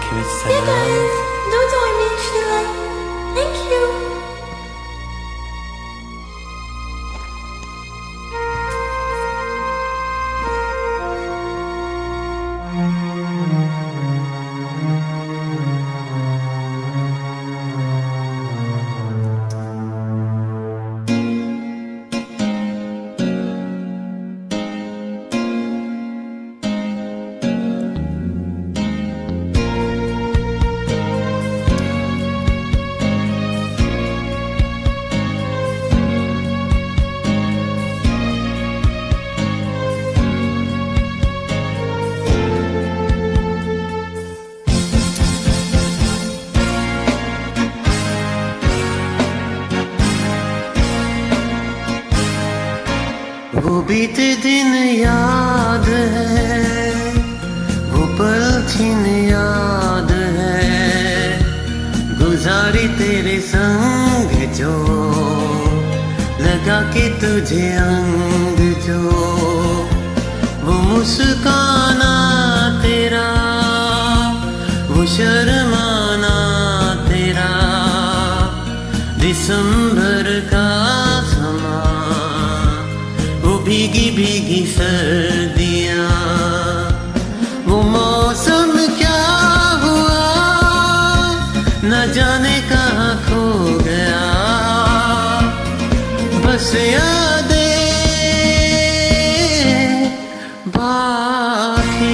Yeah, 사랑. guys, don't join me, Sheila. Thank you. वो बीते दिन याद है, वो पल छिन याद है, गुजारी तेरे संग जो लगा के तुझे अंग जो, वो मुस्काना तेरा, वो शर्माना तेरा, दिसंबर का समा, भीगी भीगी सर्दियाँ, वो मौसम क्या हुआ न जाने कहाँ खो गया, बस यादें बाकी।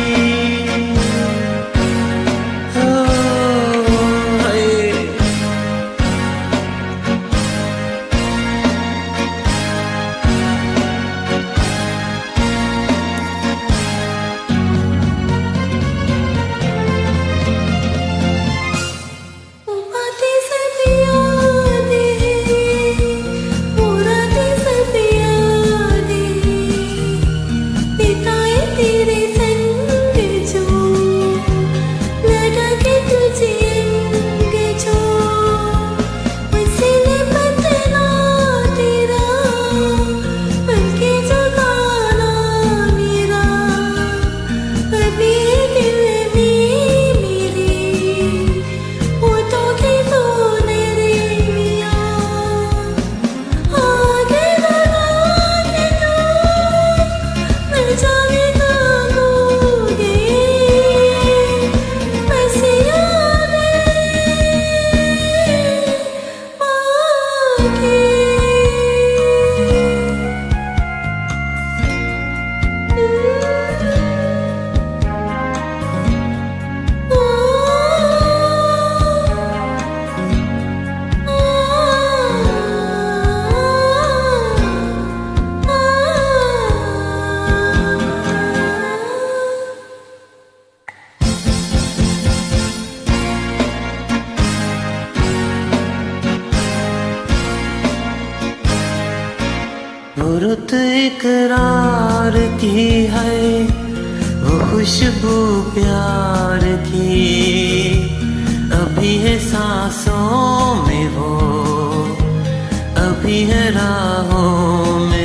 वो रुत इकरार की है, वो खुशबू प्यार की, अभी है सांसों में वो, अभी है राहों में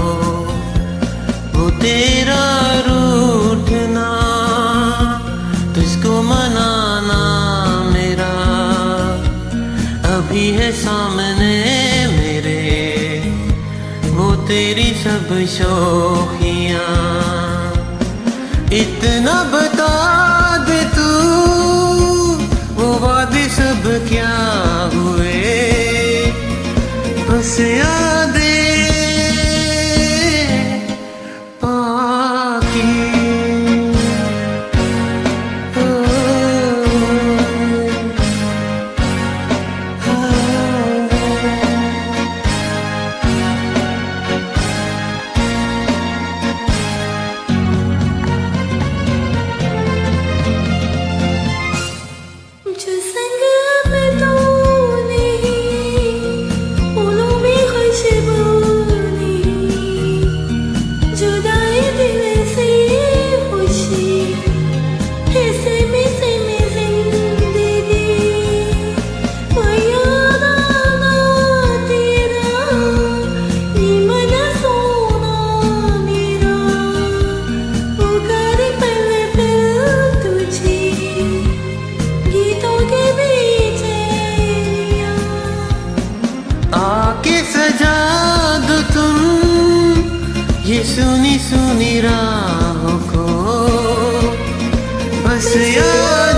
वो तेरा रूठना, तुझको मनाना मेरा, अभी है सामने मेरे, वो तेरी सब शौकियाँ, इतना बता दे तू, वो वादे सब क्या हुए, बस यादें बाकी। जो संग अब तो नहीं, फूलों में खुश सुनी सुनी राहों को बस याद